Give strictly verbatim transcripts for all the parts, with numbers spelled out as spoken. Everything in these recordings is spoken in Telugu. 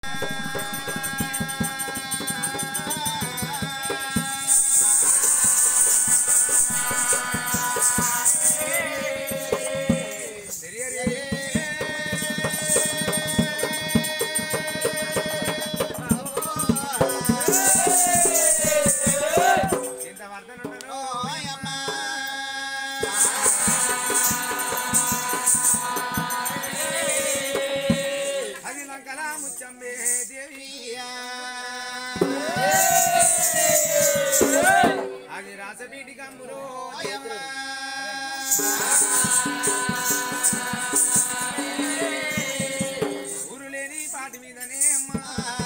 ఊరులేని పాటి మీదనే అమ్మా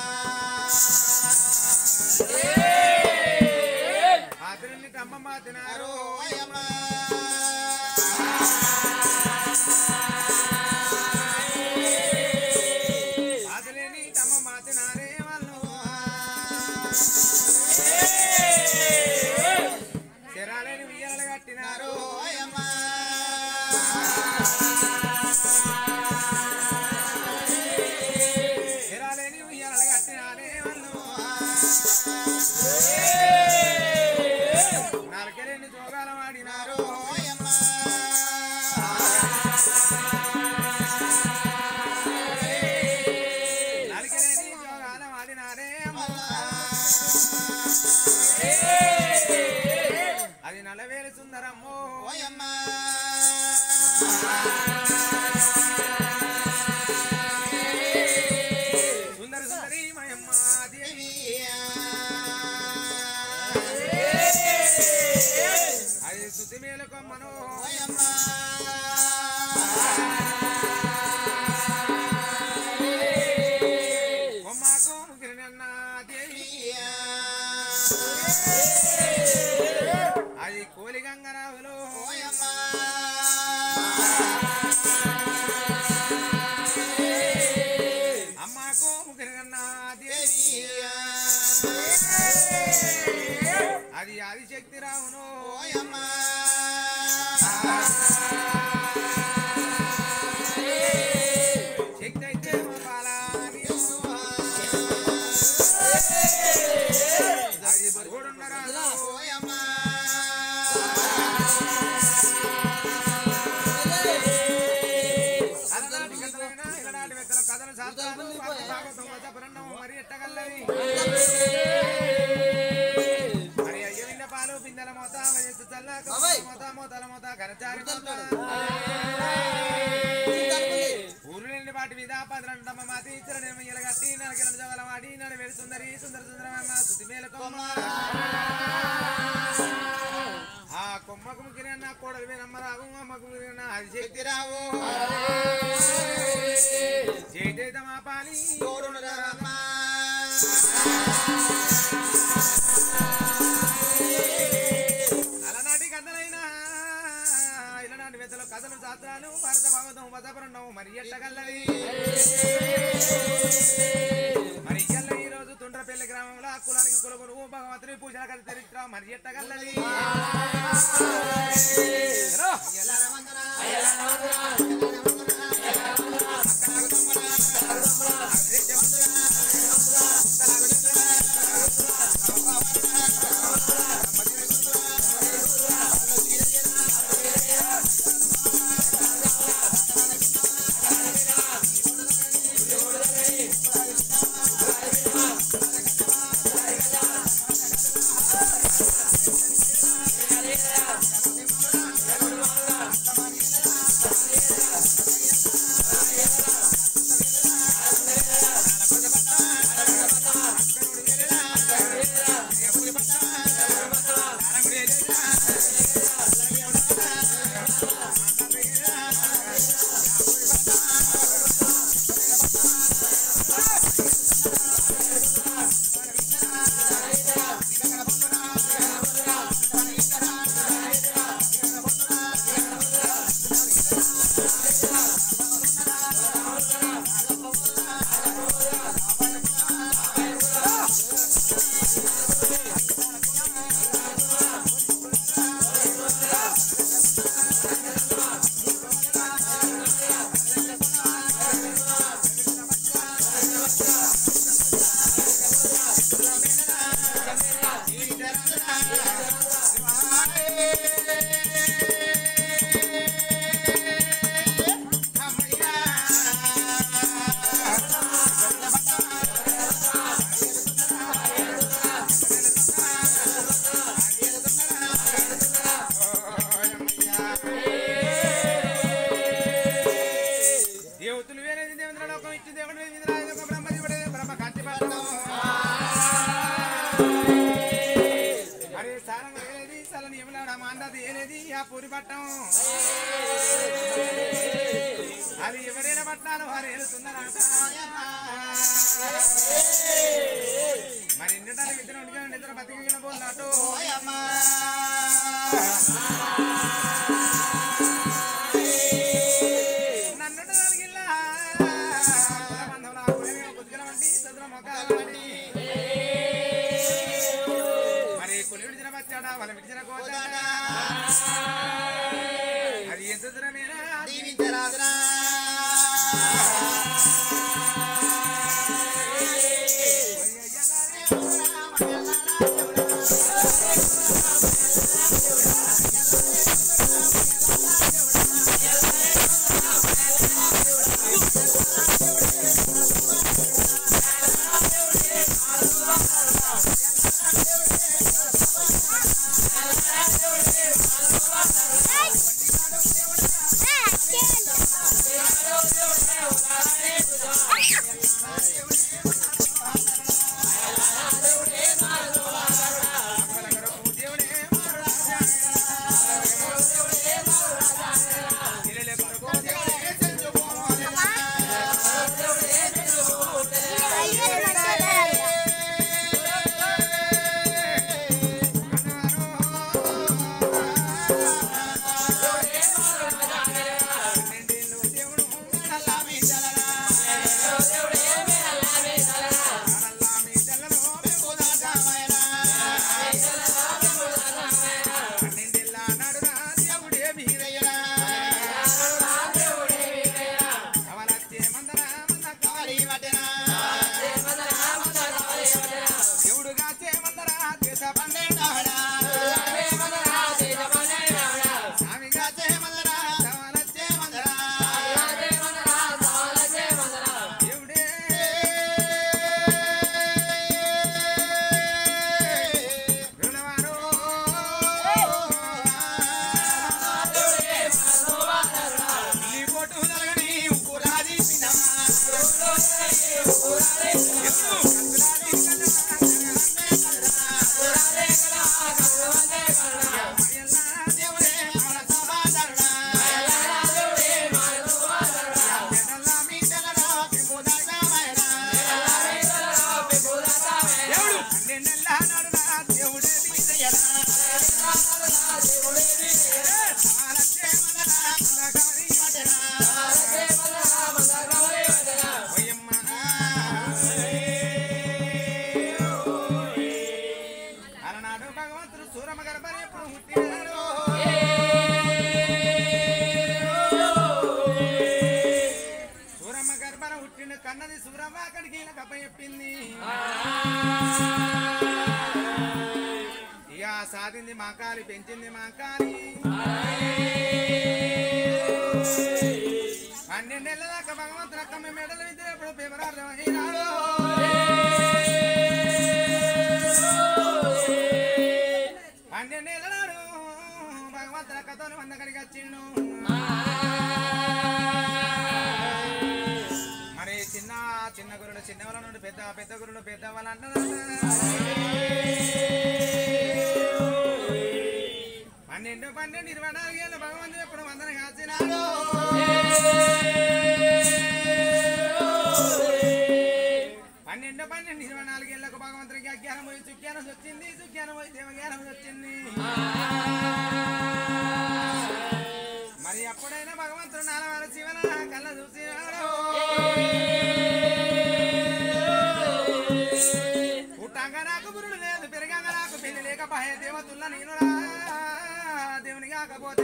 ఆదరణి కమ్మ మాతినారు ఆదలేని కమ్మ మాతినారే వాళ్ళు చెరాలేని ఉయ్యాల కట్టినారు చెరాలేని ఉయ్యాల కట్టినారే వాళ్ళు నాలుకెళ్ళని జోగాల వాడినారు నాలుకెళ్ళని జోగాల వాడినారే అది నలవేలు సుందరమ్మో సుందర సుందరి మయమ్మ దేవి అది శుద్ధి మేలు కొమ్మను కొమ్మకు ముగిరినన్న దేవి అది కోలి గంగరావులు అమ్మకు ముగిరినన్న దేవి అది ఆదిశక్తి రావును శక్తి అయితే బాలాని అది బరుగుడున్నరా అలనాటి కథలైనా ఇలనాటి వ్యక్తుల కథలు శాస్త్రాలు భాగవతం వచపరణము మరి ఎట్టగల్లవి మరి అయ్య విన్న పాలు బిందెల మోత వయస్సు చల్లాక మోత మోతల మోత కరచారి మోత ఊరు నిండి వాటి మీద పదరండమ్మ మాతి ఇచ్చిన నిర్మయ్యల గట్టి నరకిల జగల వాడి నడవేడు సుందరి సుందర సుందరమ్మ శుద్ధి మేలు కొమ్మ ఆ కొమ్మకు ముగిరిన కోడలు వేనమ్మ రావు అమ్మకు ముగిరిన ఆదిశక్తి రావు జై జయ మా పాలి అలనాటి కథలైనా ఇలనాటి వెతలు కథలు శాస్త్రాలు భారత భాగవతం వచపరణం మరి ఎట్టగల్లది మరి ఎల్ల ఈ రోజు తుండ్రపల్లి గ్రామంలో కులానికి కులగురు భగవంతుని పూజల కథ చరిత్ర మరి ఎట్టగల్లది పూరి పట్టం అది ఎవరైనా పట్టాలు వారు వెళ్తున్నారా మరి ఇంటి ఇద్దరు ఉండి ఇద్దరు బతికిన పోన్నట్టు నన్ను కలిగిల్లా కుదిగిన వంటి చదువు మొక్కలు వంటి మరి కొలి విడిచిన వచ్చాడా వాళ్ళ విడిచిన కోచాడా అది ఎంత దూరమేనా దీవించరాదురా కన్నది సూరమ్మ అక్కడికి కప్ప చెప్పింది ఇక సాధింది మా కాలి పెంచింది మా కాలి పన్నెండేళ్ల దాకా భగవంతుడు అక్క మేము మెడలు విద్య ఎప్పుడు పేపరాడు పన్నెండేళ్ల నాడు భగవంతుడు అక్కతో వంద కడిగి వచ్చిండు చిన్న చిన్న గురుడు చిన్న వాళ్ళ నుండి పెద్ద పెద్ద గురుడు పెద్ద వాళ్ళు అంటారు పన్నెండు పన్నెండు ఇరవై నాలుగు ఏళ్ళు భగవంతుడు ఎప్పుడు వందన కాచినాడు పన్నెండు పన్నెండు ఇరవై నాలుగేళ్లకు భగవంతుడికి అజ్ఞానం పోయి సుఖ్యానం వచ్చింది సుఖ్యానం పోయి దేవజ్ఞానం వచ్చింది మరి ఎప్పుడైనా భగవంతుడు నాలుగు శివన కళ్ళ చూసినాడు పుట్టంగా నాకు గురుడు లేదు పెరగంగా నాకు పెళ్లి లేకపోయే దేవతుల్లా నేను దేవుని కాకపోతే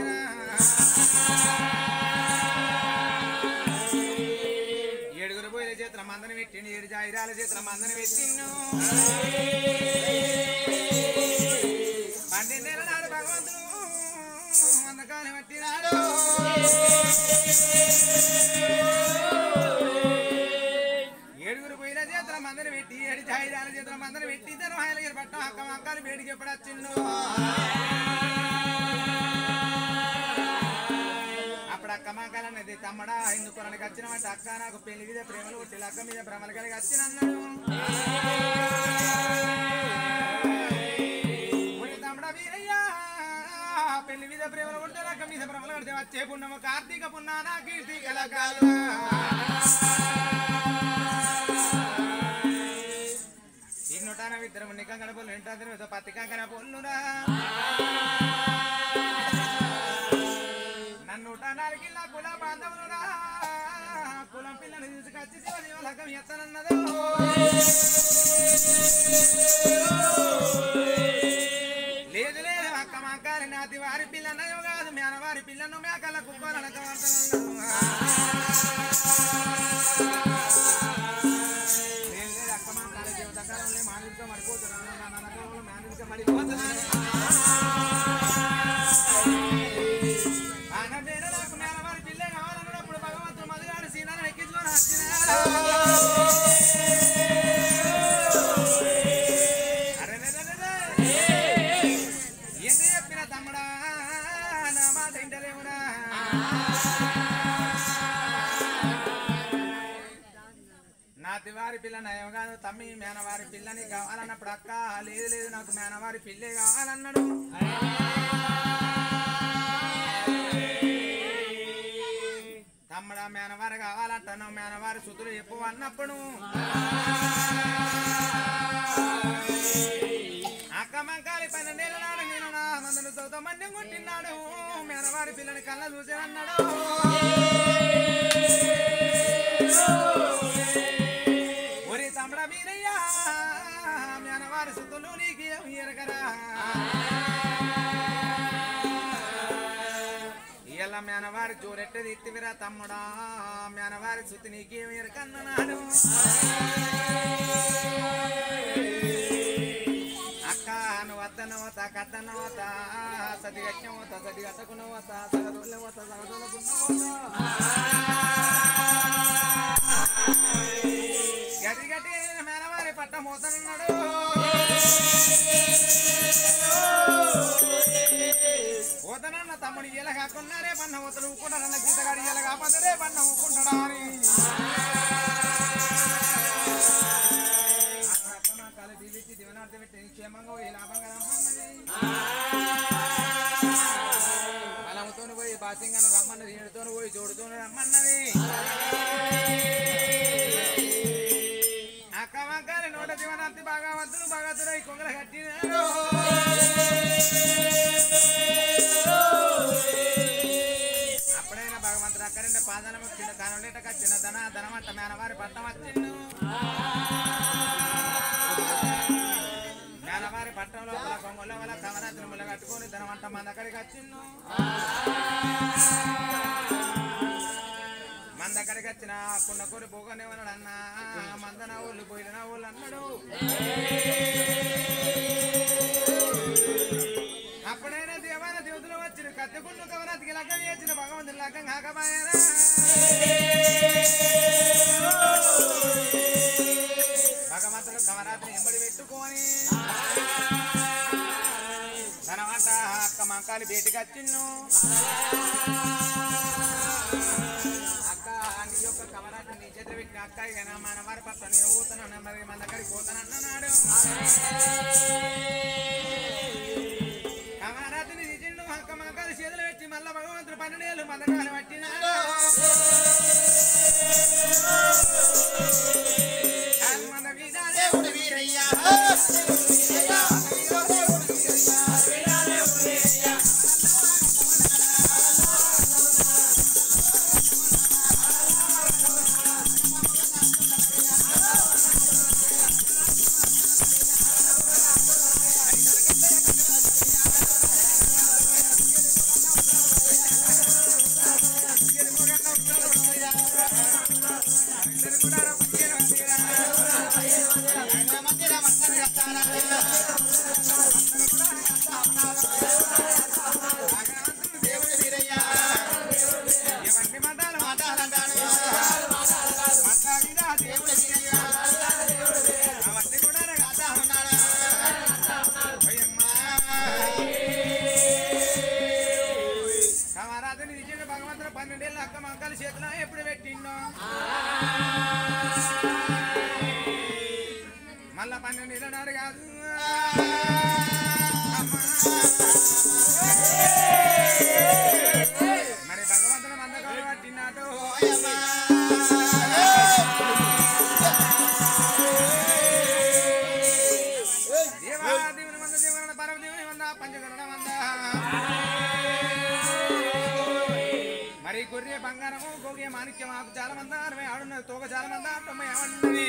ఏడుగురు పోయిన చేతుల మందని పెట్టిండు ఏడు జాయిరాల చేతుల మందని పెట్టిండు పన్నెండేళ్ళ నాడు భగవంతుడు ఏడుగురు పోయిన చేతుల మందరు పెట్టి ఏడు జాయిదాల చేతుల మందరు పెట్టి ఇద్దరు హాయిలగిరి పట్టం అక్క అక్కలు వేడికి ఎప్పుడు వచ్చిండు అప్పుడు అక్క మాకాలన్నది తమ్మడా హిందుకురానికి వచ్చినవంటే అక్క నాకు పెళ్లి మీద ప్రేమలు కొట్టి అక్క మీద భ్రమలు కలిగి వచ్చిన అన్నాడు తమ్ముడా వీరయ్యా పెళ్లి మీద ప్రేమలు కొట్టే అక్క మీద భ్రమలు కడితే వచ్చే పుణ్యము కార్తీక పున్నానా కీర్తి కలకాల ఇన్నుటాన విద్దరం నికంకణ పొల్లు ఇంటో పత్తి కంకణ పొల్లురా నన్నుట నాలుగిల్ల కుల బాంధవులురా కులం పిల్లని తీసుకొచ్చి శివజీవలకం ఎత్తనన్నదో లేదు లేదు అక్క మాకారి నాతి వారి పిల్లన్నయో కాదు మేనవారి పిల్లను మేకల కుక్కలనక అక్క మాకారి జీవితకాలంలో మానసిక మడిపోతున్నాను నా ననకంలో మానసిక మడిపోతున్నాను నాకు మేనవారి పిల్లే కావాలన్నప్పుడు భగవంతుడు మధుగాడు సీనాన్ని ఎక్కించుకొని ఎంత చెప్పిన తమ్ముడా నా మాట ఇంటలేమురా నాతి వారి పిల్ల నయం కాదు తమ్మి మేనవారి పిల్లని కావాలన్నప్పుడు అక్క లేదు లేదు నాకు మేనవారి పిల్లే కావాలన్నాడు తమ్ముడా మేనవారు కావాలంటాను మేనవారి సుతులు చెప్పు అన్నప్పుడు అక్క మంకాలి పన్నెండేళ్ళ నాడు నేను నా మందులు చదువుతా మంది కొట్టినాడు మేనవారి పిల్లని కళ్ళ చూసానన్నాడు ఒరి తమ్ముడా మీరయ్యా మేనవారి సుతులు నీకు ఏమి ఎరగరా ఇలా మేనవారి జోరెట్టది ఇత్తివిరా తమ్ముడా మేనవారి సుతి నీకేమి ఎరకన్నాడు అక్క నువ్వు వద్దనవత కద్దనవత సది గట్టవత సది గట్టకునవత సగదోళ్ళవత సగదోళ్ళకున్నవత గది గట్టి మేనవారి పట్ట మోతనున్నాడు పోతనన్న తమ్ముడు ఇలా కాకున్నారే పన్న పోతలు ఊకుంటాడన్న గీతగాడి ఇలా కాపదరే పన్న ఊకుంటాడా అని కాలు దీవిచ్చి దివనార్థం పెట్టి క్షేమంగా పోయి లాభంగా రమ్మన్నది బలంతో పోయి బాసింగను రమ్మన్నది ఏడుతో పోయి జోడుతో రమ్మన్నది అక్క వంకాలి నోట దివనార్థి బాగా వద్దును భగవతుడు ఈ కొంగల కట్టినాడు అప్పుడైనా భగవంతుడు అక్కడే పాదనం వచ్చిండు కానుండేట కచ్చిన ధన ధనమంట మేనవారి పట్టం వచ్చిండు మేనవారి పట్టంలో వాళ్ళ కొంగల వల్ల కమరాత్రి ముళ్ళ కట్టుకొని ధనమంట మన దగ్గరికి వచ్చిండు మన దగ్గరికి వచ్చిన పున్న కూరి పోగనేవన్నాడు అన్న మందన ఊళ్ళు పోయిన ఊళ్ళు అన్నాడు అప్పుడైనా దేవాన దేవతలు వచ్చిన కత్తికుండు కవరాతికి లగ్గం చేసిన భగవంతుని లగ్గం కాకపాయరా భగవంతుడు కవరాత్రి ఎంబడి పెట్టుకొని తనమాట అక్క మంకాలి బయటికి వచ్చిన్ను అక్క నీ యొక్క కవరాత్రి నీ చేతులు పెట్టిన అక్క ఇక మన వారి పట్ల నేను పోతాను మరి మన దగ్గరికి పోతానన్నాడు కవరాత్రిని నిజండు అక్క మంకాలి చేతులు పెట్టి మళ్ళా భగవంతుడు పన్నెండేళ్ళు మందకాలు పట్టినాడు మన మీద దేవుడు వీరయ్యా ఇవన్నీ మందాల నిలనాడు కాదు మరి భగవంతుడు మందకాలు పట్టినాడు దేవాదేవుని మంద దేవుని పరమదేవుని మంద పంచగరుడ మంద మరి గొర్రె బంగారము గోగే మాణిక్యం ఆకు చాలా మంద అరవై ఆడున్నది తోక చాలా మంద తొంభై ఏమన్నది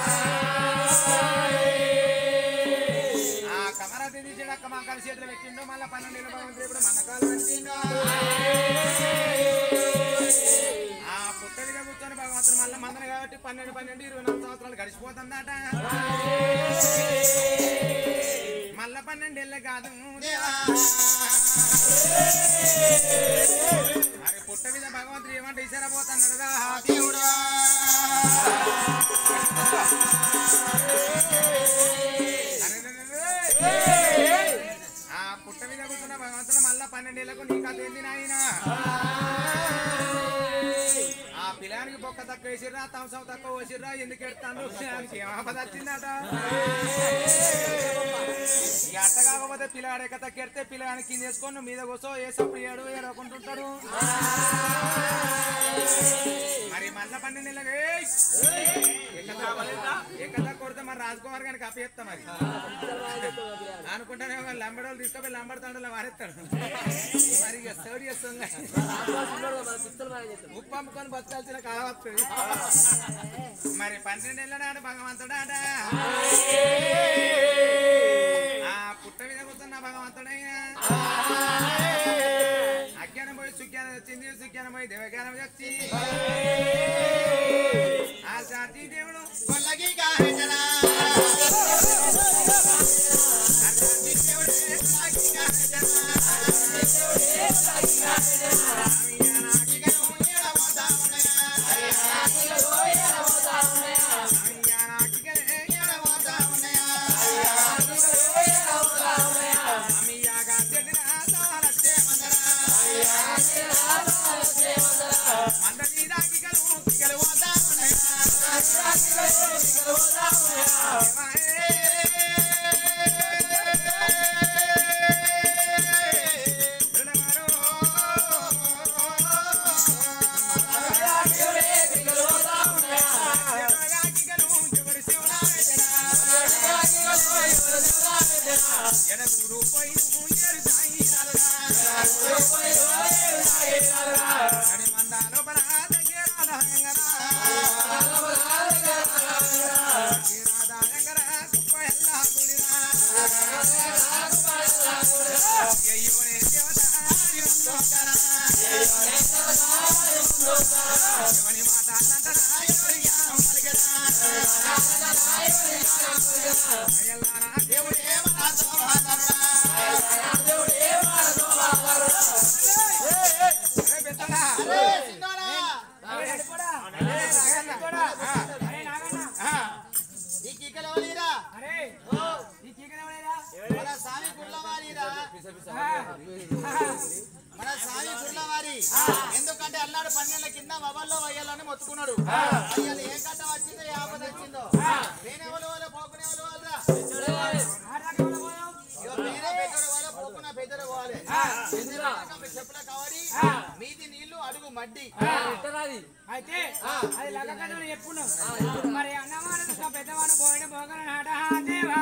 ఆ కమరాతి తీసేడక్క మా కలిసి చేతులు పెట్టిండు మళ్ళా పన్నెండు భగవంతుడు మందకాలు పెట్టిండు ఆ పుట్టడిగా కూర్చొని భగవంతుడు మళ్ళీ మందన కాబట్టి పన్నెండు పన్నెండు ఇరవై నాలుగు సంవత్సరాలు గడిచిపోతుందట మళ్ళా పన్నెండేళ్ళ కాదు మరి పుట్ట మీద భగవంతుడు ఏమంటే ఇసారా పోతున్నాడుగా దేవుడు ఆ పుట్ట మీద కూర్చున్న భగవంతుడు మళ్ళా పన్నెండేళ్లకు నీ కథ ఏంది నాయన ఆ పిల్లానికి బొక్క తక్కువ వేసిర్రా తంసం తక్కువ వేసిర్రా ఎందుకు ఎడతాను పిల్లానికి ఏమాపద వచ్చిందట ఈ అట్ట కాకపోతే పిల్లాడు ఎక్క తక్కెడితే పిల్లానికి కింద వేసుకొని మీద కూర్చో వేసప్పుడు ఏడు ఏడకుంటుంటాడు మరి మళ్ళా పన్నెండేళ్ళకి ఎక్కడ కొడితే మరి రాజకుమార్ గారికి అప్పేస్తా మరి అనుకుంటానే లంబడోళ్ళు తీసుకొని లంబడతాడు మారేస్తాడు మరి ఇక స్టడీ చేస్తుంది ఉప్పు అమ్ముకొని బతకాల్సిన కావస్తుంది మరి పన్నెండేళ్ళ నాడు భగవంతుడాట ఆ పుట్ట మీద కూర్చున్న భగవంతుడైనా అజ్ఞానం పోయి సుఖ్యానం వచ్చింది సుఖ్యానం పోయి దేవజ్ఞానం వచ్చి ఆ సాటి దేవుడు కొల్లకి కాహేచనా మన సాయి గుర్లవారి ఎందుకంటే అల్లాడు పన్నెండుల కింద మొబైల్లో వయ్యాలని మొత్తుకున్నాడు అయ్యాలి ఏ కట్ట వచ్చిందో ఏ ఆపద వచ్చిందో నేనే వాళ్ళు వాళ్ళు పోకునే వాళ్ళు వాళ్ళరా మీరే పెద్దడు వాళ్ళ పోకున్న పెద్దడు పోవాలి చెప్పుల కావాలి మీది నీళ్లు అడుగు మడ్డి అయితే అది లగ్గకథలు చెప్పున్నాం మరి అన్నమాన పెద్దవాడు పోయిన పోగలనాట దేవా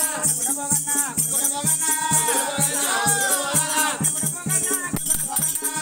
Bogana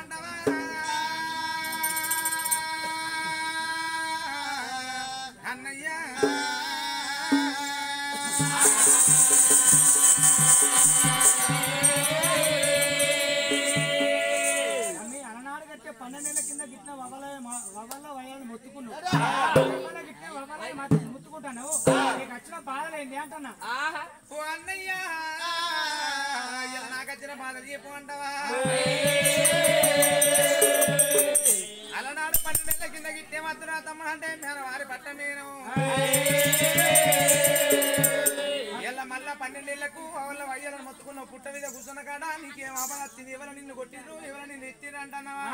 పోండవా అన్నయ్య అలనాడు కట్టే పన్నెండేళ్ల కింద గిట్ల వవల్లో వయాలను మొత్తుకున్నావు గిట్టే వవల ముత్తుకుంటాను నీకు వచ్చిన బాధలేంది అంటున్నా ఓ అన్నయ్య నాకు వచ్చిన బాధలు చెప్పమంటావా అలనాడు పన్నెండేళ్ల కింద గిట్టే మాత్రం తమ్ముడు అంటే నేను వారి పట్ట నేను ఇలా మళ్ళా పన్నెండేళ్లకు వాళ్ళ వయ్యాలను మొత్తుకున్నావు పుట్ట మీద కూర్చున్న కాడ నీకేం ఆపద వచ్చింది ఎవరు నిన్ను కొట్టిరు ఎవరు నిన్ను ఎత్తిరు అంటున్నావా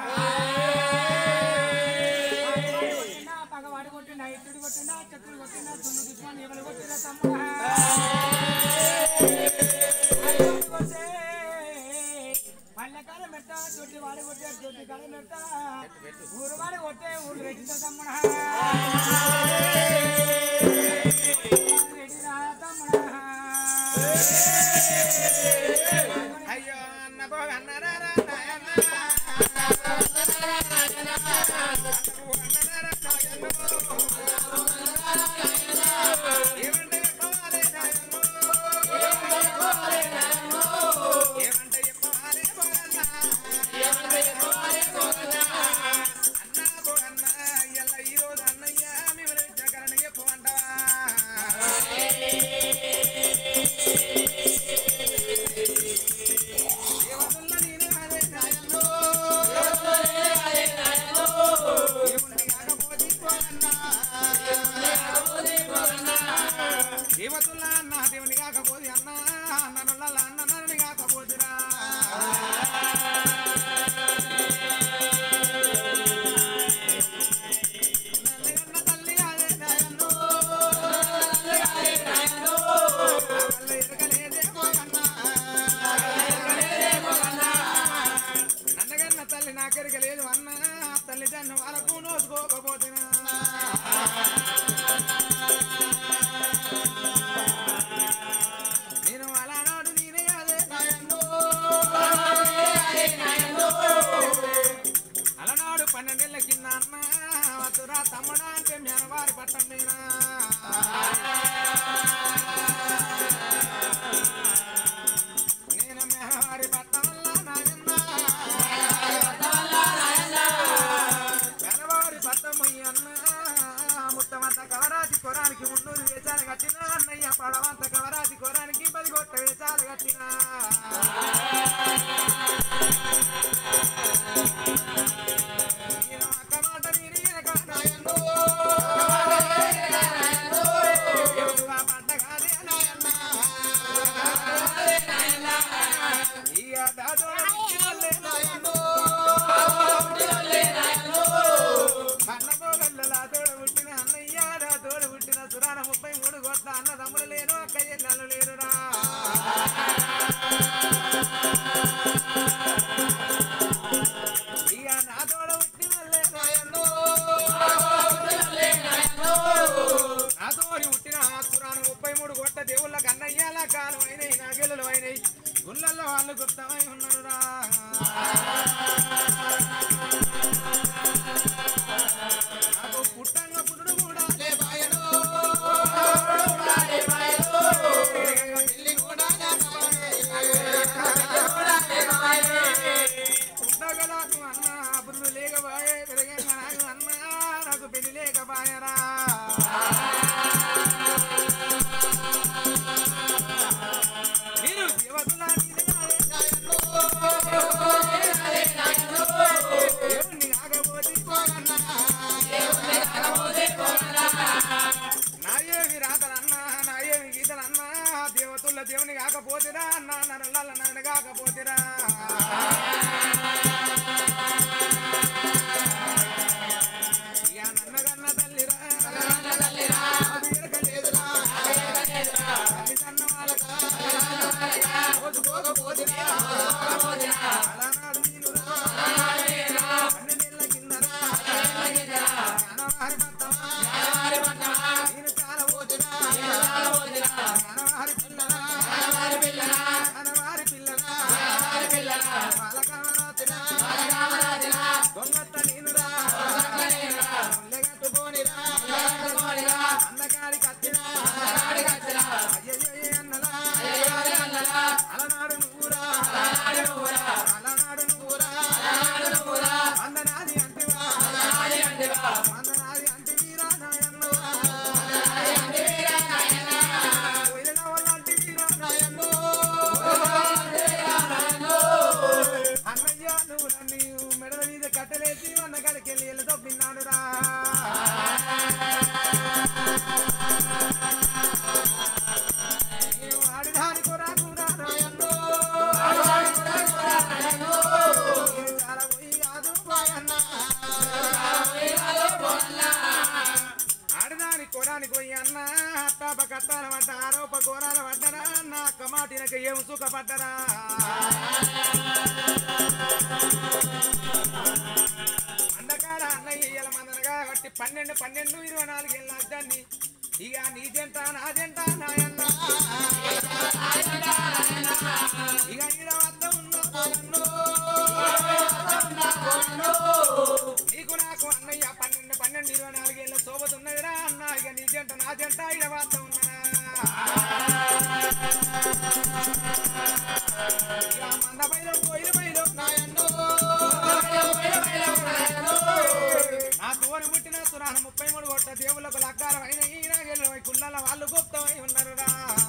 పగవాడి కొట్టిండా ఇట్టుడు కొట్టిండా చెట్టుడు కొట్టిండా దున్ను దుష్మని ఎవరు కొట్టిరా తమ్ముడా పల్లెకాల మెట్ట దొడ్డి వాడి కొట్టే దొడ్డి కాడ మెట్ట ఊరు వాడి కొట్టే ఊరు పెట్టిందా తమ్ముడా రెడ్డిరా తమ్ముడా అయ్యో అన్న బో అన్నారా ఏమంటే చెప్పాలి ఏమంటే చెప్పాలి అన్నా బో అన్న ఇలా ఈరోజు అన్నయ్య మేము జగరణ చెప్పమంటావా దేవతల్లో నేనే అదే నాయనో దేవుని కాకపోతే పోగన్నా దేవతల్లో అన్న దేవుని కాకపోతే అన్న అన్ననుల్ల అన్న నన్ను కాకపోతురా నన్నగన్న తల్లి అదే నాయనో వల్ల ఎరగలేదే పోగన్నా నన్నగన్న తల్లి నాకెరగలేదు అన్న తల్లి జన్మ వరకు నోసుకోకపోతున్నా నేను అలానాడు నేనే అదే నాయనో అలనాడు పన్నెండేళ్ల కింద అన్న వద్దురా తమ్ముడా అంటే నేను వారి పట్టం నేనా నేను మేవారి పట్టం వల్ల నాయన్న వెలవారి పట్టం అన్న ముత్తమంత కవరాతి కొరానికి మున్నూరు వేసాలు కట్టిన అన్నయ్య పడవంత కవరాతి కొరానికి పది కొట్ట వేసాలు కట్టిన నేను అక్క మాట నేను నాయన్నో ఎవరుగా పడ్డ కాదే నాయన్న ఇక దాదో నాయన్నో అన్నపోగల్ల తోడు పుట్టిన అన్నయ్య తోడు పుట్టిన సురాన ముప్పై మూడు కోట్ల అన్న తమ్ముడు లేరు అక్క ఎన్నలు లేరురా ఇక నా తోడ పుట్టిన నాయన్నో నా తోడి పుట్టిన సురాన ముప్పై మూడు కోట్ల దేవుళ్ళ కన్నయ్యాల కాలం అయినాయి నా గెలులు అయినాయి గుళ్ళల్లో వాళ్ళు గుప్తమై ఉన్నారురా నాకు పుట్టంగా పుట్టుడు కూడా లేబాయనో పెళ్లి కూడా పుట్టగా నాకు అన్న పురుడు లేకపాయే పెరగంగా నాకు అన్న నాకు పెళ్లి లేకపాయరా నేను దేవతలా దేవుణ్ణి కాకపోతే పోగన్నా నాయేవి రాతలన్నా నాయేవి గీతలన్నా దేవతుల దేవుని కాకపోతేరా అన్న నల్ల నన్ను కాకపోతేరా ఇక నన్నగన్న తల్లిరా కట్టలేసి వంద కడికెళ్ళి ఇళ్ళ తొప్పిన్నాడు రా ఆడిదాని కూర కూర నాయన్నో చాలా పోయి కాదు పోయన్నా ఆడదాని కోరానికి పోయి అన్న అత్తాప కట్టాల పడ్డ ఆరోప కోరాల పడ్డరా అన్న కమాటినక ఏం సుఖపడ్డరా అందకాడ అన్నయ్య మందనగా బట్టి పన్నెండు పన్నెండు ఇరవై నాలుగు ఏళ్ళ అడ్డాన్ని ఇక నీ జంట నా జంట నాయన్న ఇక ఈడ వద్ద ఉన్నో నీకు నాకు అన్నయ్య పన్నెండు పన్నెండు ఇరవై నాలుగేళ్ళ శోభతున్నదిరా అన్న ఇక నీ జంట నా జంట ఈడ వద్ద ఉన్నదా ఇక మంద బయలు పోయిన బయలు నాయన్నో నా తోని పుట్టిన సురాన ముప్పై మూడు కొట్ట దేవుళ్ళకు లగ్గాలం అయిన ఈనాగేళ్ళు కుళ్ళల వాళ్ళు గుప్తమై ఉన్నారురా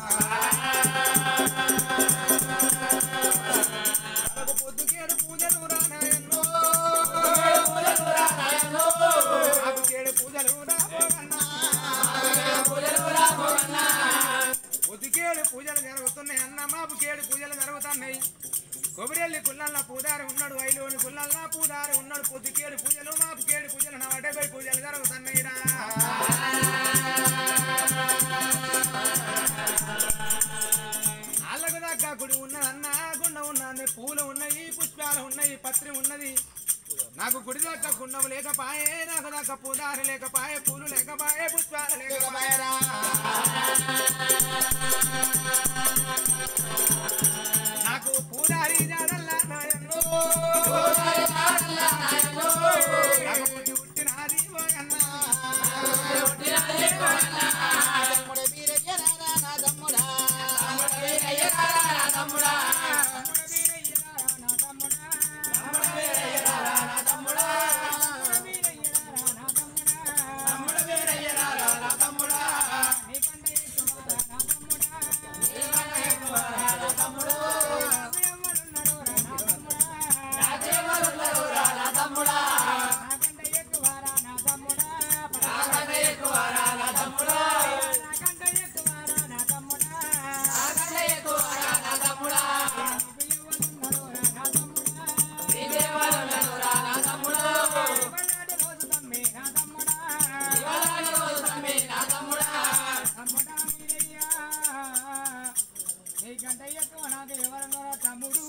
వాళ్ళకు పొద్దుకేడు పూజలు రా నాయన్నో నాకు కేడు పూజలు రా పొద్దుకేడు పూజలు జరుగుతున్నాయి అన్న మాపు కేడు పూజలు జరుగుతున్నాయి కొబ్బరిల్లి కుళ్ళల్లా పూదారి ఉన్నాడు ఐలోని కుళ్ళల్లా పూదారి ఉన్నాడు పొద్దుకేడు పూజలు మాపు కేడు పూజలు నా డెబ్బై పూజలు జరుగుతున్నాయిరా అల్లకు దగ్గర గుడి ఉన్నదన్న గుండ ఉన్నది పూలు ఉన్నాయి పుష్పాలు ఉన్నాయి పత్రి ఉన్నది నాకు గుడి దగ్గర గుండము లేకపాయే నాకు దగ్గర పూదారి లేకపాయే పూలు లేకపాయే పుష్పాలు లేకపాయరా నాకు పూదారి జాడల్లా నాయన్నో నాకు పుట్టి పుట్టినది పోయన్నా తమ్ముడే వీరయ్యరా నా తమ్ముడా తమ్ముడా తమ్ముడు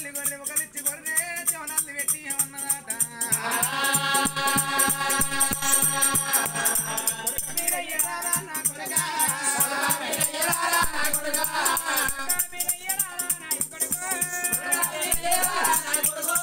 తల్లి గొర్రె ఒకలిచ్చి గొర్రె చెవనాన్ని పెట్టి ఉన్నదాట మీరయ్యరారా నా కొడుకా మీరయ్యరారా నా కొడుకా మీరయ్యరారా నా కొడుకా మీరయ్యరారా నా కొడుకా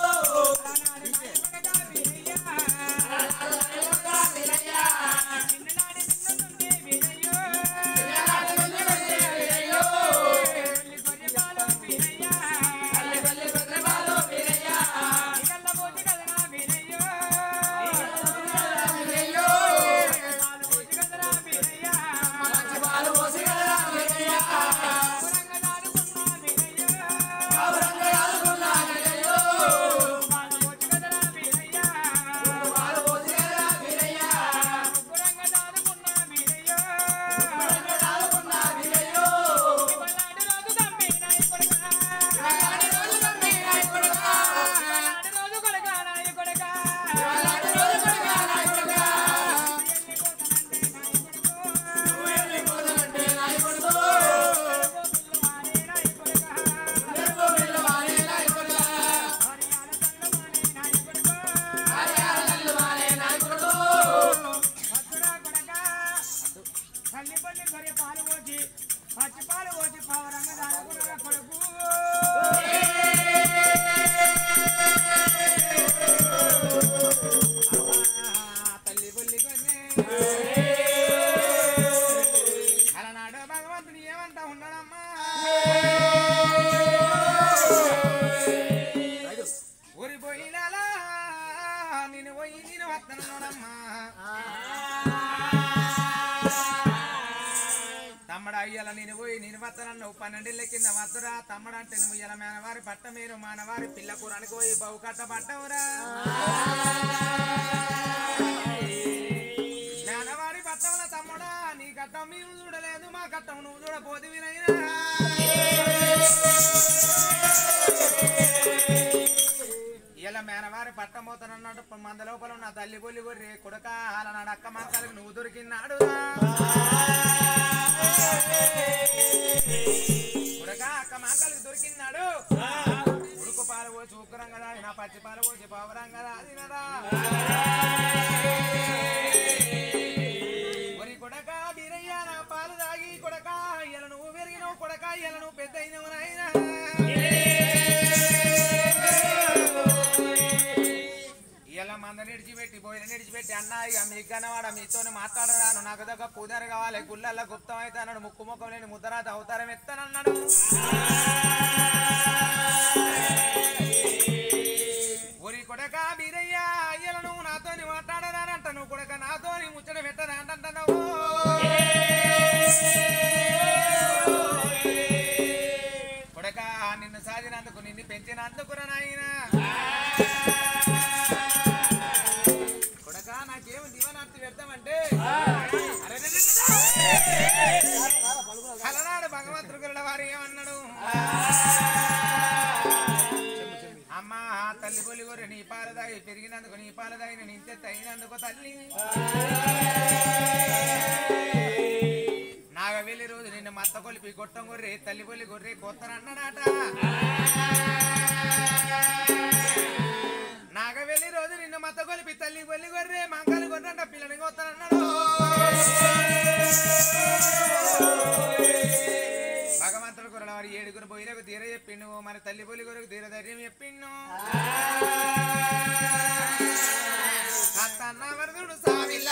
అయ్యాల నేను పోయి నేను వస్తానన్న పన్నెండేళ్ళ కింద వద్దురా తమ్మడంటే నువ్వు ఇలా మేనవారి పట్ట మీరు మానవారి పిల్ల కూరనికి పోయి బహు కట్ట పట్టవురా మేనవారి పట్టవుల తమ్ముడా నీ కట్టం మేము చూడలేదు మా కట్టం నువ్వు చూడపోతే వినైనా ఇలా మేనవారి పట్టం పోతానన్నట్టు మంద లోపల ఉన్న తల్లి బొల్లి గొర్రె కొడక అలనాడు అక్క మాకాలకు నువ్వు దొరికినాడు కొడక అక్క మాకాలకు దొరికినాడు ఉడుకు పాలు పోసి ఉక్కరం కదా నా పచ్చి పాలు పోసి పావురం కదా అదినరా ఒరి కొడక బీరయ్య నా పాలు తాగి కొడక ఇలా నువ్వు పెరిగినవు కొడక ఇలా నువ్వు పెద్ద అయినవు నాయనా ఇలా మంద నిడిచిపెట్టి పోయిన నిడిచిపెట్టి అన్న ఇక మీకు కనవాడ మీతో మాట్లాడరాను నాకు దగ్గర పూజారి కావాలి గుళ్ళల్లో గుప్తం అయితే అన్నాడు ముక్కు ముఖం లేని ముద్దరాత అవతారం ఎత్తానన్నాడు ఒరి కొడక బీరయ్య అయ్యల నువ్వు నాతోని మాట్లాడరానంట నువ్వు కొడక నాతోని ముచ్చట పెట్టరా అంటున్నావు కొడక నిన్ను సాధినందుకు నిన్ను పెంచినందుకురా నాయనా నాకేమో దివనార్తి పెడతామంటే అలనాడు భగవంతుడు వారు ఏమన్నాడు అమ్మా తల్లి బొలి గొర్రె నీ పాలదాయి పెరిగినందుకు నీ పాలదాయి నేను ఇంత తగినందుకు తల్లి నాగ వెళ్ళి రోజు నిన్ను మత్త కొలిపి గొట్టం గొర్రె తల్లి బొలి గొర్రె కొత్తనన్నాడట నాగ వెళ్ళి రోజు నిన్ను మత్త కొలిపి తల్లి బొల్లి గొర్రె మంకాలు కొట్టంట పిల్లని కొత్తనన్నాడు భగవంతుడు కొరల వారి ఏడుగురు బొయ్యలకు తీర చెప్పిండు మరి తల్లి బొల్లి గొర్రెకు తీర ధైర్యం చెప్పిండు అత్తన్న వరదుడు సావిల్లా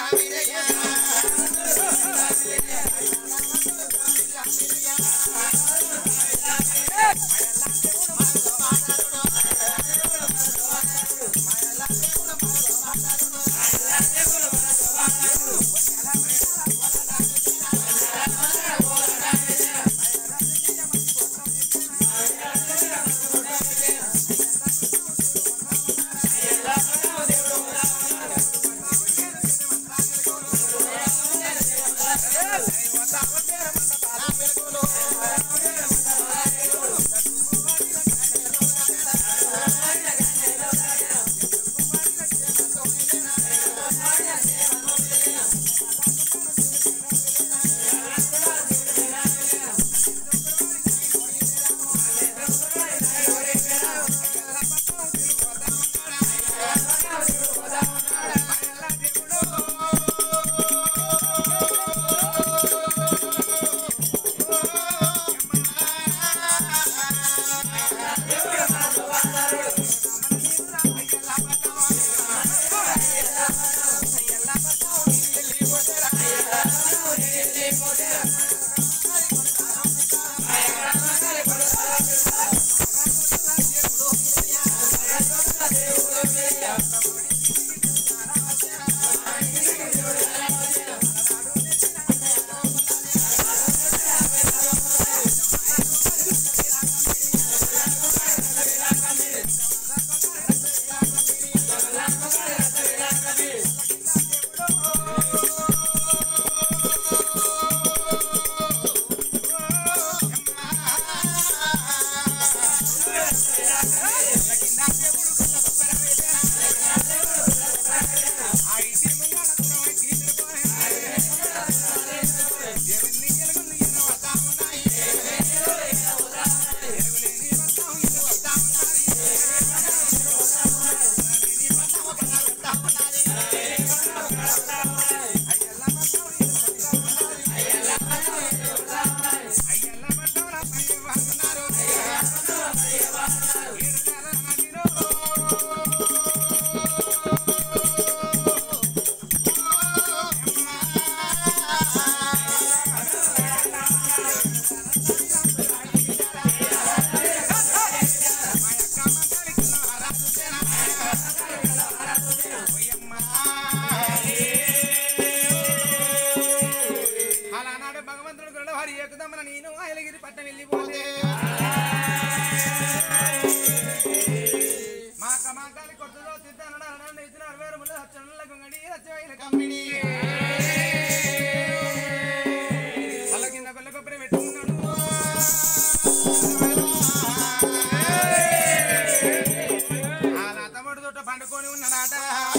పండుకొని ఉన్నాడాట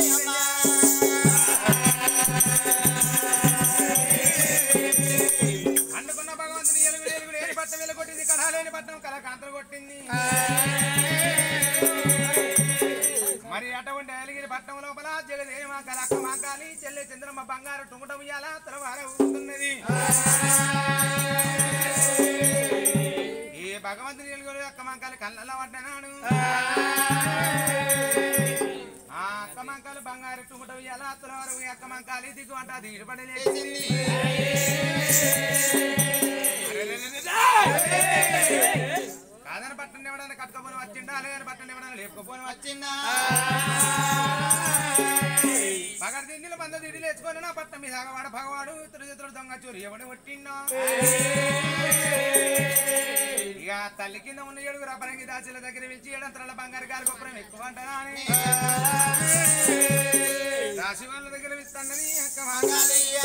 పండుకున్న భగవంతుని ఎలుగు ఎలుగు లేని పట్టం వెలుగొట్టింది కడాలేని పట్టం కళ కాంతలు కొట్టింది మరి అటువంటి ఎలిగిరి పట్టం లోపల జగదేవి మా కళ అక్క మా కాలి చెల్లె చంద్రమ్మ బంగారు టుంగుట ఉయ్యాల తలవార ఊరుతున్నది ఈ భగవంతుని ఎలుగురు అక్క మా కాలి కళ్ళల్లో పడ్డనాడు అక్కమంకాలు బంగారు టుంగుట ఉయ్యాల తలవారు అక్కమంకాలి దిగు అంట దిగుబడి లేచింది కాదని పట్టణం ఎవడన్నా కట్టుకోపోని వచ్చిండా అలాగని పట్టణం ఎవడన్నా లేపుకోపోని వచ్చిందా పగడ దిండిలో మంద దిండి లేచుకొని నా పట్టణం మీద వాడు భగవాడు ఇతరు ఇతరుడు దొంగ చూరి ఎవడు కొట్టిండా ఇక తల్లి కింద ఉన్న ఏడుగురు అపరంగి దాచుల దగ్గర పిలిచి ఏడంతరాల బంగారు గారి గొప్పరం ఎక్కువ అంటారా అని రాశి వాళ్ళ దగ్గర పిలుస్తున్నది అక్క మాగాలయ్యా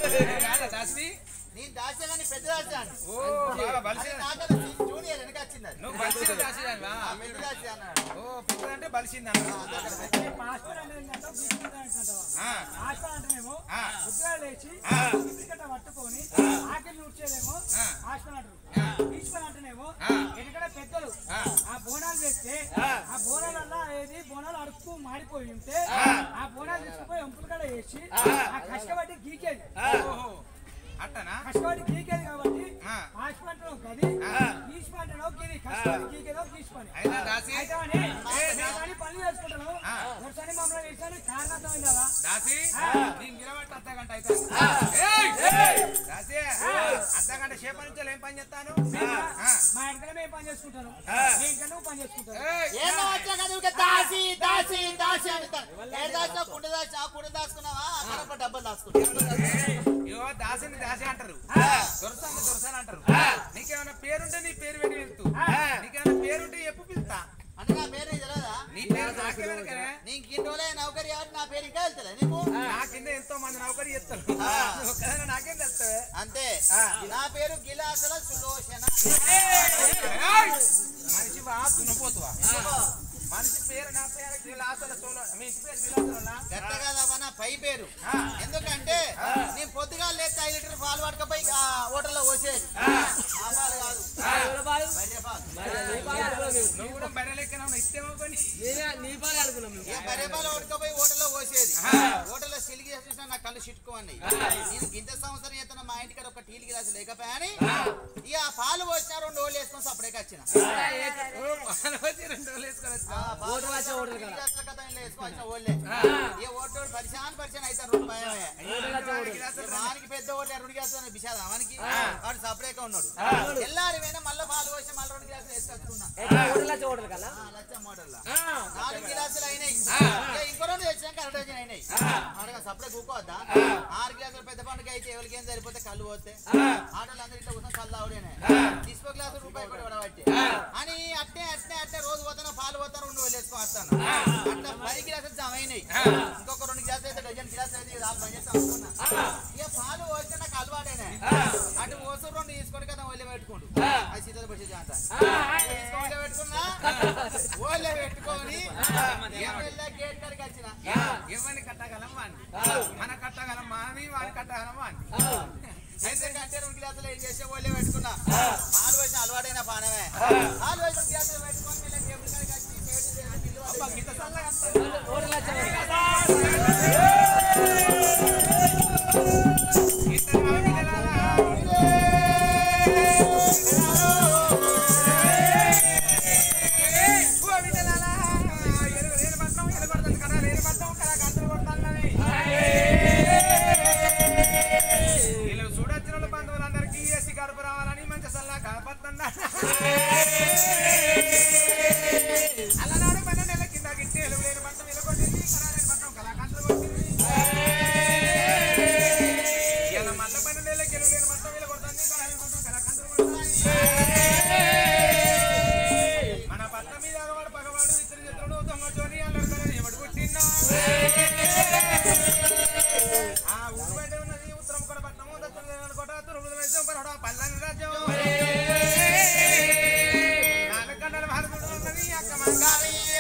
జూనియర్ వెనక వచ్చింది అది. నువ్వు బలిసిన దాసిదానివా? ఆ పెద్ద దాసి అన్నాడు. ఓ పెద్దదంటే బలిసింది అన్న. పాస్పోర్ట్ అంటే ఏంటంటే తీసుకుంటా అంటావా? ఆ. పాస్పోర్ట్ అంటేనేమో ఆ. ఉద్యోగాలు లేచి ఇసుకట్ట పట్టుకొని ఆకలి నూర్చేదేమో ఆ. పాస్పోర్ట్ అంటారు. తీసుకొని అంటేనేమో ఆ. ఎందుకంటే పెద్దలు ఆ. ఆ బోనాలు వేస్తే ఆ బోనాలల్లా ఏది బోనాలు అడుక్కు మాడిపోయి ఉంటే ఆ బోనాలు తీసుకుపోయి ఎంపులు కూడా వేసి ఆ కష్టపడి గీకేది. ఓహో అట్టనా? కష్టపడి గీకేది కాబట్టి ఆ. పాస్పోర్ట్ గది తీసుకుంటానో గిది కష్టపడి గీకేదో తీసుకొని అయినా దాసి అయితే అని నేను పనులు చేసుకుంటాను. ఒకసారి మమ్మల్ని వేసాను కారణం కదా దాసి నేను నిలబట్టి అర్ధ గంట అయితే దాసి అర్ధ గంట సేపటి నుంచి ఏం పని చేస్తాను? మా ఇంట్లో మేము పని చేసుకుంటాను. మీ ఇంట్లో నువ్వు పని చేసుకుంటాను. ఏందో వచ్చా కదా ఊరికే దాసి దాసి దాసి అంటారు. ఏడు దాచినా కుండ దాచినా కుండ దాచుకున్నావా కడప డబ్బులు దాచుకున్నావు. ఇగో దాసిని దాసి అంటారు, దొరసాన్ని దొరసాని అంటారు. నీకేమైనా పేరుంటే నీ పేరు పెట్టి వెళ్తూ, నీకేమైనా పేరుంటే ఎప్పు పిలుస్తా. అంటే నా పేరు ఇది తెలియదా? నీ పేరు నాకే వెనకనే. నీకు ఇన్ని రోజులే నౌకరి కాబట్టి నా పేరు ఇంకా వెళ్తలే నీకు. నా కింద ఎంతో మంది నౌకరి చేస్తారు, ఒక్కదైనా నాకేం తెలుస్తుంది? అంతే. నా పేరు గిలాసుల సులోచన. మనిషి వా తునపోతువా? మనిషి పేరు నా పేరు గిలాసుల సోలో. మీ ఇంటి పేరు గిలాసుల గట్ట కదా నా పై పేరు. ఎందుకంటే నేను పొద్దుగా లేస్తే ఐదు లీటర్ పాలు పట్టుకపోయి హోటల్లో పోసేది. ఆ పాలు కాదు, బర్రె పాలు. నువ్వు కూడా బర్రె లెక్కన ఇస్తేమో కొని బర్రె పాలు పట్టుకపోయి హోటల్లో పోసేది. హోటల్లో సిలిగి చేసిన నా కళ్ళు చిట్టుకోమన్నాయి. నేను గింత సంవత్సరం చేస్తున్న మా ఇంటికి ఒక టీలు గిలాసు లేకపోయాని ఇక ఆ పాలు పోసిన రెండు రోజులు వేసుకొని సపరేట్గా వచ్చిన. రెండు రోజులు వేసుకొని వచ్చా. పరిశాన్ పరిశాన్ అయితే రెండు భయమే. వానికి పెద్ద ఓట్లు రెండు గ్యాస్ బిషాదా వానికి వాడు సపరేట్ గా ఉన్నాడు. ఎల్లారి పోయినా మళ్ళీ పాలు పోసి మళ్ళీ రెండు గ్లాసులు వేసుకొచ్చుకున్నా. లచ్చ మోడల్ నాలుగు గ్లాసులు అయినాయి. ఇంకో రెండు తెచ్చినాక అర డజన్ అయినాయి. అడగ సపరేట్ కూకోవద్దా? ఆరు గ్లాసులు పెద్ద పండుగ అయితే ఎవరికి ఏం సరిపోతే కళ్ళు పోతే ఆటలు అందరూ ఇట్లా కూర్చొని కళ్ళు ఆవిడేనే తీసుకో గ్లాసు రూపాయి కూడా పడబట్టి అని అట్టే అట్టే అట్టే రోజు పోతాను పాలు పోతాను రెండు వేలు వేసుకొని వస్తాను. అట్లా పది గ్లాసులు జమ అయినాయి. ఇంకొక రెండు గ్లాసులు అయితే డజన్ గ్లాసులు అయితే రాదు పని చేస్తా అనుకున్నా. ఇక పాలు పోస్తే నాకు అలవాటేనే. అటు పోసు రెండు తీసుకొని కదా ఒళ్ళే పెట్టుకోండు. అది సీతలు పట్టి అంత తీసుకొని పెట్టుకున్నా ఓళ్ళే పెట్టుకొని గేట్ కాడికి వచ్చిన. ఎవరిని కట్టగలం వాడిని, మన కట్టగలం మాని వాడిని కట్టగలం వాడిని. అయితే కంటే రెండు గ్లాసులు ఏం చేసే ఓళ్ళే పెట్టుకున్నా. పాలు పోసిన అలవాటైన పానమే. పాలు పోసిన గ్లాసులు పెట్టుకొని టేబుల్ కాడికి వచ్చి ఇంత చల్లగా చూడొచ్చిన బంధువులందరికీ ఏసీ గడుపు రావాలని మంచి సల్లా కనపడుతుందా? అలనాడు పన్నెండు నెలల కింద గిట్టి ఎలుగు లేని పట్టం ఇలగొట్టింది, కరాలేని పట్టం కళాకాంతలు కొట్టింది. ఇలా మళ్ళీ పన్నెండు నెలలకి ఎలుగు లేని పట్టం ఇలగొడుతుంది, కరాలేని పట్టం కళాకాంతలు కొడుతుంది. మన పట్ట మీద అలవాడు పగవాడు ఇద్దరు చిత్రుడు దొంగ చోని అల్లరి ఎవడు పుట్టిందో. ఆ ఊరు బయట ఉన్నది ఉత్తరం కూడా పట్టణము, దక్షిణ కోట, తూర్పు దేశం పరడ పల్లని రాజ్యం. నాలుగు గంటల భారతుడు ఉన్నది అక్క మంగారయ్య.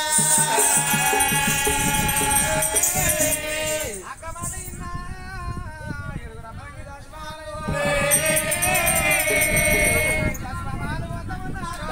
అక్క మాట ఇన్నా ఎరుగురు అమ్మకి దాశమాలు దాశమాలు వందమన్నారు.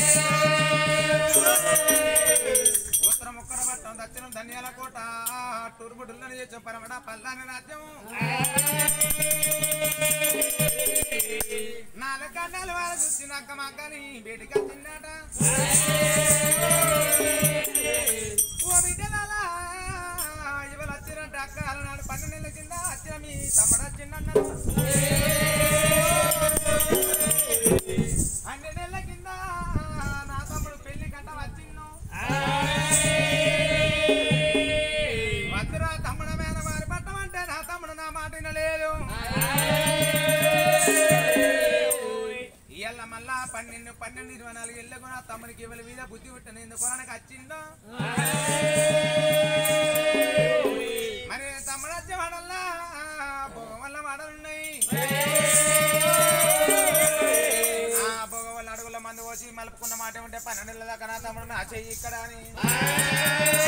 ఉత్తరం ఒక్కడ పట్టం దక్షిణం ధన్యాల కోట పట్టూరు బుడ్డులను చేసాం పరమడ పల్లాని రాజ్యం నాలుగు గంటలు వాళ్ళు చూసినాక మాకని బయటికి వచ్చిందట ఓ బిడ్డలాలా ఇవాళ వచ్చినట్టు అక్క నాడు పన్నెండు నెలల కింద వచ్చిన మీ తమ్ముడు వచ్చిందన్నారు అన్ని నెలల కింద నా తమ్ముడు పెళ్లి గంట వచ్చిండు వద్దురా తమ్ముడు మీద వారి పట్టమంటే నా తమ్ముడు నా మాట వినలేదు ఇవాళ మళ్ళా పన్నెండు పన్నెండు ఇరవై నాలుగు ఏళ్ళకు నా తమ్ముడికి ఇవాళ మీద బుద్ధి పుట్టిన ఎందుకు నాకు వచ్చిందో మరి తమ్ముడు వచ్చే వాడల్లా భోగం వల్ల వాడలున్నాయి ఆ భోగం వల్ల అడుగుల మందు పోసి మలుపుకున్న మాట ఉంటే పన్నెండు దాకా నా తమ్ముడు నా చెయ్యి ఇక్కడ అని